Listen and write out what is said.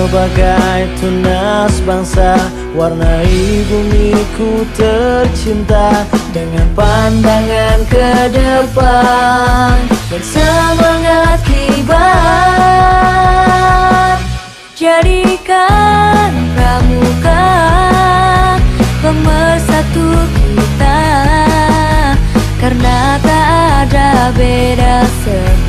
sebagai tunas bangsa, warnai bumiku tercinta dengan pandangan ke depan dan semangat kibar. Jadikan pramuka pemersatu kita, karena tak ada beda